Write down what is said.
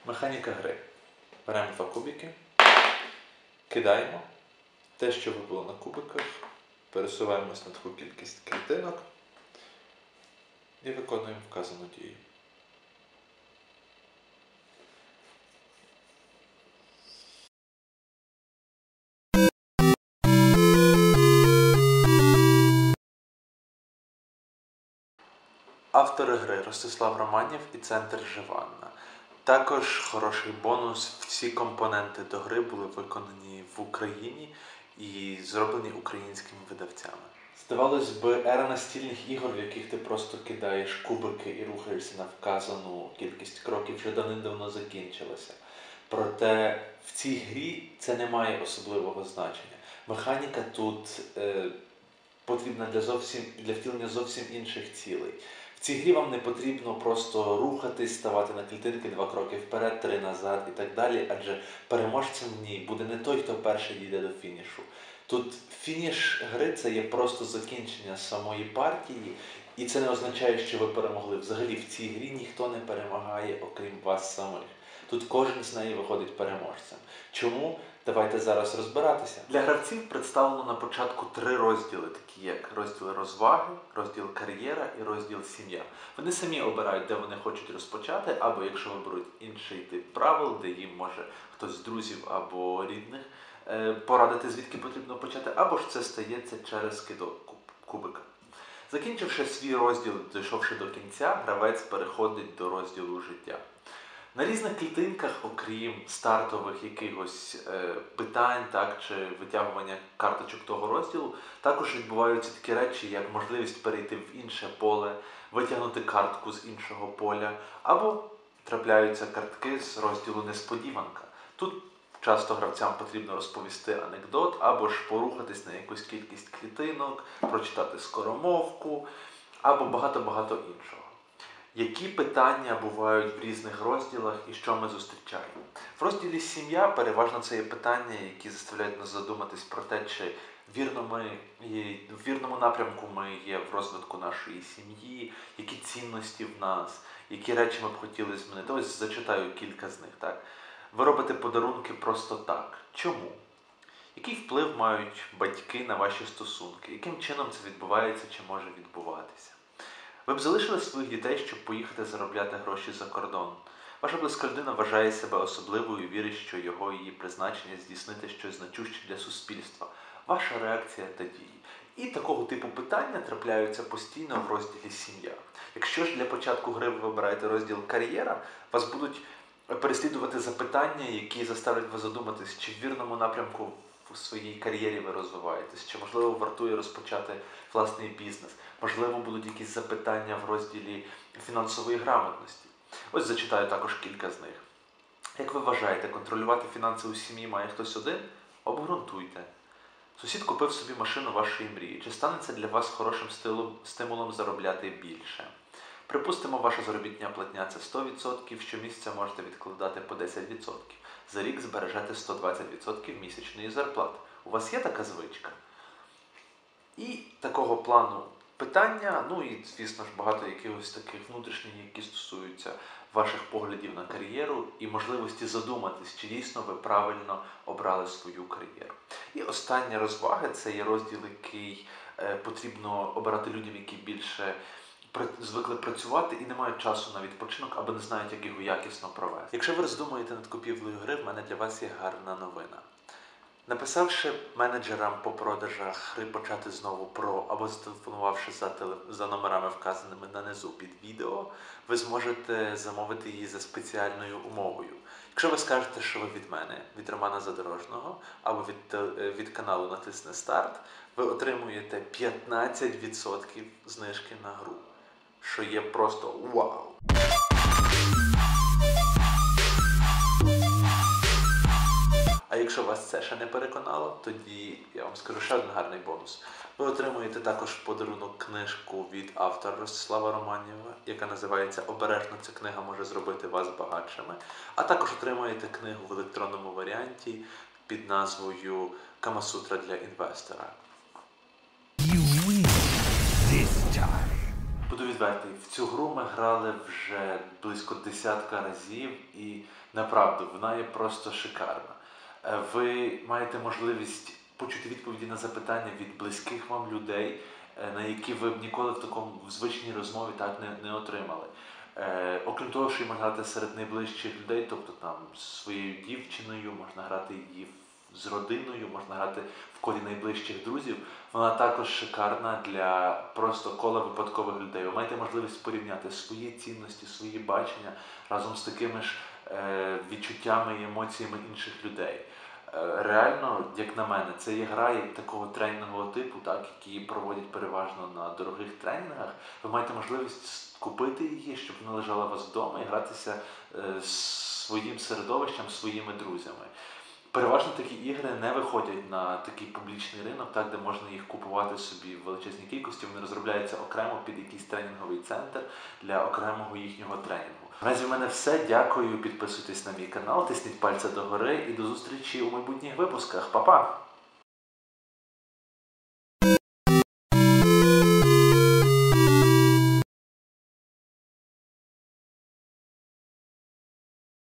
Механіка гри. Беремо 2 кубики, кидаємо те, що вибуло на кубиках, пересуваємось на таку кількість клітинок і виконуємо вказану дію. Автори гри Ростислав Романів і Центр Живанна. Також хороший бонус, всі компоненти до гри були виконані в Україні і зроблені українськими видавцями. Здавалось би, ера настільних ігор, в яких ти просто кидаєш кубики і рухаєшся на вказану кількість кроків, вже давним-давно закінчилася. Проте в цій грі це не має особливого значення. Механіка тут потрібна для втілення зовсім інших цілей. В цій грі вам не потрібно просто рухатись, ставати на клітинки 2 кроки вперед, 3 назад і так далі, адже переможцем в ній буде не той, хто перший дійде до фінішу. Тут фініш гри – це є просто закінчення самої партії, і це не означає, що ви перемогли. Взагалі в цій грі ніхто не перемагає, окрім вас самих. Тут кожен з неї виходить переможцем. Чому? Давайте зараз розбиратися. Для гравців представлено на початку 3 розділи, такі як розділ розваги, розділ кар'єра і розділ сім'я. Вони самі обирають, де вони хочуть розпочати, або якщо виберуть інший тип правил, де їм може хтось з друзів або рідних порадити, звідки потрібно почати, або ж це стається через кидок кубика. Закінчивши свій розділ, дійшовши до кінця, гравець переходить до розділу життя. На різних клітинках, окрім стартових якихось питань чи витягування карточок того розділу, також відбуваються такі речі, як можливість перейти в інше поле, витягнути картку з іншого поля, або трапляються картки з розділу несподіванка. Тут часто гравцям потрібно розповісти анекдот, або ж порухатись на якусь кількість клітинок, прочитати скоромовку, або багато-багато іншого. Які питання бувають в різних розділах і що ми зустрічаємо? В розділі «Сім'я» переважно це є питання, які заставляють нас задуматись про те, чи в вірному напрямку ми є в розвитку нашої сім'ї, які цінності в нас, які речі ми б хотіли змінити. Ось зачитаю кілька з них. Так? Ви робите подарунки просто так. Чому? Який вплив мають батьки на ваші стосунки? Яким чином це відбувається чи може відбуватися? Ви б залишили своїх дітей, щоб поїхати заробляти гроші за кордон. Ваша близька людина вважає себе особливою і вірить, що його її призначення здійснити щось значуще для суспільства. Ваша реакція та дії. І такого типу питання трапляються постійно в розділі «Сім'я». Якщо ж для початку гри ви вибираєте розділ «Кар'єра», вас будуть переслідувати запитання, які заставлять вас задуматись, чи в вірному напрямку у своїй кар'єрі ви розвиваєтесь, чи, можливо, вартує розпочати власний бізнес. Можливо, будуть якісь запитання в розділі фінансової грамотності. Ось зачитаю також кілька з них. Як ви вважаєте, контролювати фінанси у сім'ї має хтось один? Обґрунтуйте. Сусід купив собі машину вашої мрії. Чи стане це для вас хорошим стимулом заробляти більше? Припустимо, ваша заробітня платня – це 100%, щомісяця можете відкладати по 10%. За рік збережете 120% місячної зарплати. У вас є така звичка? І такого плану питання, і, звісно ж, багато якихось таких внутрішніх, які стосуються ваших поглядів на кар'єру і можливості задуматись, чи дійсно ви правильно обрали свою кар'єру. І остання розвага – це є розділ, який потрібно обирати людям, які більше звикли працювати і не мають часу на відпочинок, або не знають, як його якісно провести. Якщо ви роздумуєте над купівлею гри, в мене для вас є гарна новина. Написавши менеджерам по продажах гри «Почати знову про» або зателефонувавши за номерами, вказаними нанизу під відео, ви зможете замовити її за спеціальною умовою. Якщо ви скажете, що ви від мене, від Романа Задорожного, або від каналу «Натисни старт», ви отримуєте 15% знижки на гру, що є просто вау! А якщо вас це ще не переконало, тоді я вам скажу ще один гарний бонус. Ви отримуєте також в подарунок книжку від автора Ростислава Романєва, яка називається «Обережно ця книга може зробити вас багатшими». А також отримуєте книгу в електронному варіанті під назвою «Камасутра для інвестора». буду відвертий, в цю гру ми грали вже близько десятка разів і направду вона є просто шикарна. Ви маєте можливість почути відповіді на запитання від близьких вам людей, на які ви б ніколи в такому в звичній розмові так не отримали. Окрім того, що її можна грати серед найближчих людей, тобто там з своєю дівчиною, можна грати її з родиною, можна грати в колі найближчих друзів, вона також шикарна для просто кола випадкових людей. Ви маєте можливість порівняти свої цінності, свої бачення разом з такими ж відчуттями і емоціями інших людей. Реально, як на мене, це є гра як такого тренінгового типу, так, які проводять переважно на дорогих тренінгах. Ви маєте можливість купити її, щоб вона лежала у вас вдома і гратися з своїм середовищем, своїми друзями. Переважно такі ігри не виходять на такий публічний ринок, так, де можна їх купувати собі в величезній кількості. Вони розробляються окремо під якийсь тренінговий центр для окремого їхнього тренінгу. Наразі в мене все. Дякую, підписуйтесь на мій канал, тисніть пальця догори і до зустрічі у майбутніх випусках. Па-па!